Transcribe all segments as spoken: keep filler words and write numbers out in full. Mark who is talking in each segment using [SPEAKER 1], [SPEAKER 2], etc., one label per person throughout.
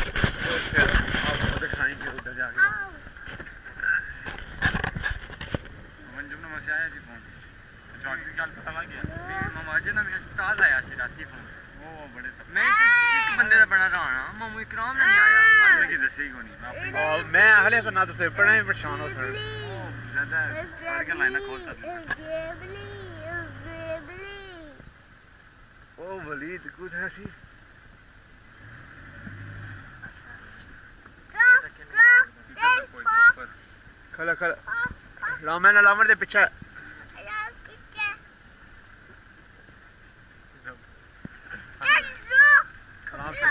[SPEAKER 1] फिर आप उधर खाएंगे उधर जाके मंजू ने मसे आया सी फोन जाग दी गल पता लग गया मामा जी ना मेरे अस्पताल आया सी राती फोन वो बड़े मैं एक बंदे दा बड़ा राणा मामू इकराम नहीं आया आज की दसे ही कोनी और मैं अगले से ना दसे पड़ा ही परेशान हो सर ज्यादा सारी का लाइना खोलता ओ वलीद कुछ है सी खला खला लामन लामन दे पीछे आराम से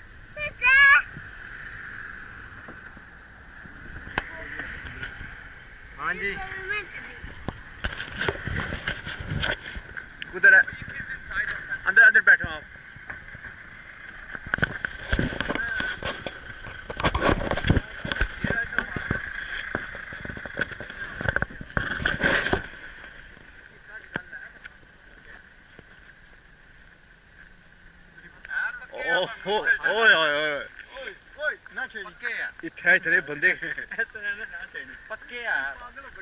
[SPEAKER 1] हाँ जी उधर है अंदर अंदर बैठो आप इत्थे इतने बंदे पक्के यार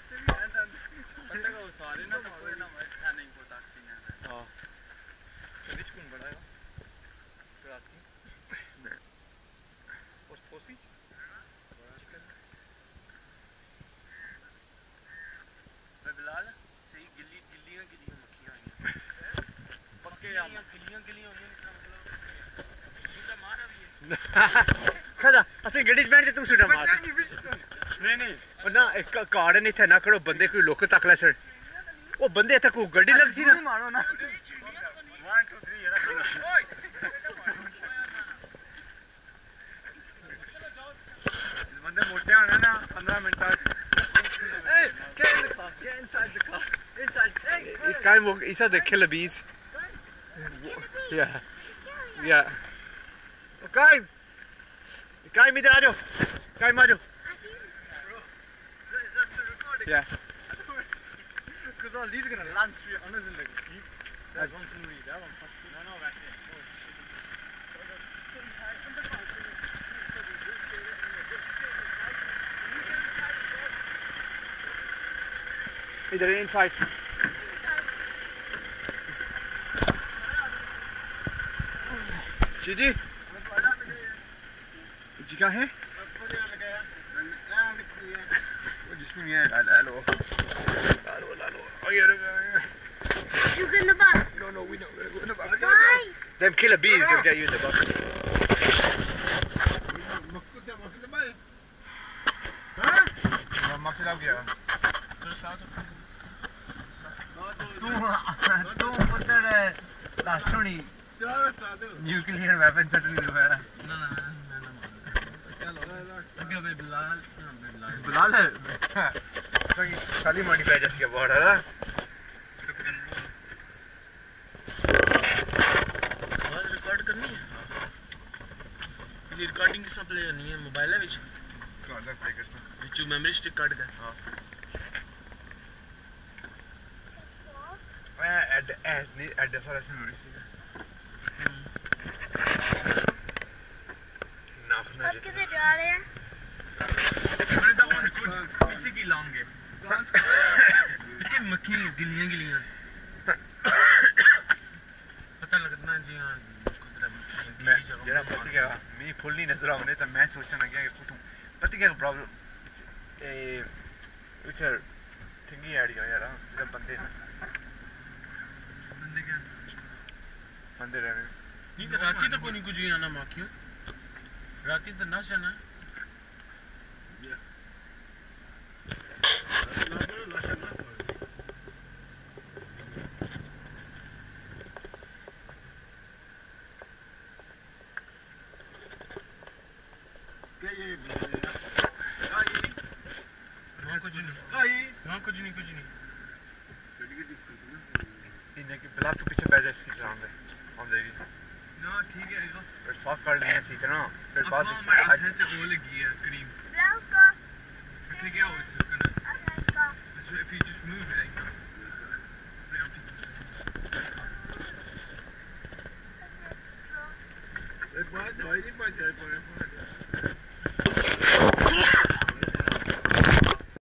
[SPEAKER 1] पक्का सारे ना सारे ना मैं नहीं को टैक्सी ने हां विच कौन बड़ा है राती और पोसी मैं बिलाल सही गिल्ली गिल्लियां गिल्लियां मक्खियां आई पक्के यार गिल्लियां गिल्लियां होनी इसका मतलब सुटा मारा भी है खड़ा असि गड्डी बैठ के तू सुटा मार नहीं नहीं और ना एक कार नहीं थे ना खड़ो बंदे कोई लोक तक ले सर वो बंदे तक को गड्डी लगती ना मारो ना वन टू थ्री है ना इस बंदे मोटे होने ना पंद्रह मिनट ए get in the car get inside the car inside it kind of he said the killer bees yeah yeah okay Kai mi daro. Kai majo. Yeah. Because all these are gonna land straight on us in the jeep. There's one thing we need. That one. No, no, that's it. Either inside. Gigi. जी क्या है? वो जिसने ये डाला लो, डालो डालो, आगे रुको आगे. You get in the back? No no we know we're in the back. Why? Them killer bees will get you in the back. मक्खू दे मक्खू दे भाई. हाँ? मक्खू लग गया. तो साथ तू तू पुत्र लाशोनी. न्यूक्लियर वेपन सेट नहीं हुआ है. ना ना बिलाल बिलाल है खाली मॉडिफाई जैसी बहुत है ना आवाज रिकॉर्ड करनी है ये रिकॉर्डिंग किस प्ले करनी है मोबाइल है विच कार्ड प्ले कर सकते विच मेमोरी स्टिक कार्ड का हां मैं ऐड ऐड नहीं ऐड सारा मेमोरी स्टिक नाखना किधर जा रहे हैं इसी की लॉन्ग है कितनी मक्खी गिलियां गिलियां पता लगना जी हां जरा पता क्या मैं फुल नहीं नजर आने तो मैं सोचने लगा कि तू पता क्या प्रॉब्लम ए इट्स अ थिंगी आइडिया यार जब बंदे बंदे क्या बंदे रहने नहीं तो राती तो कोई नहीं कुछ ही आना मक्खियों राती तो ना जाना क्या ये वहाँ कुछ नहीं वहाँ कुछ नहीं कुछ नहीं इन्हें कि बिलाल तो पीछे बैठ जा इसकी चलाऊंगे हम देगी ना ठीक है इसको फिर सॉफ्ट कर लेना सीख ना फिर बाद में आज से वो लगी है क्रीम बिलाल का ठीक है वो इसको if you just move it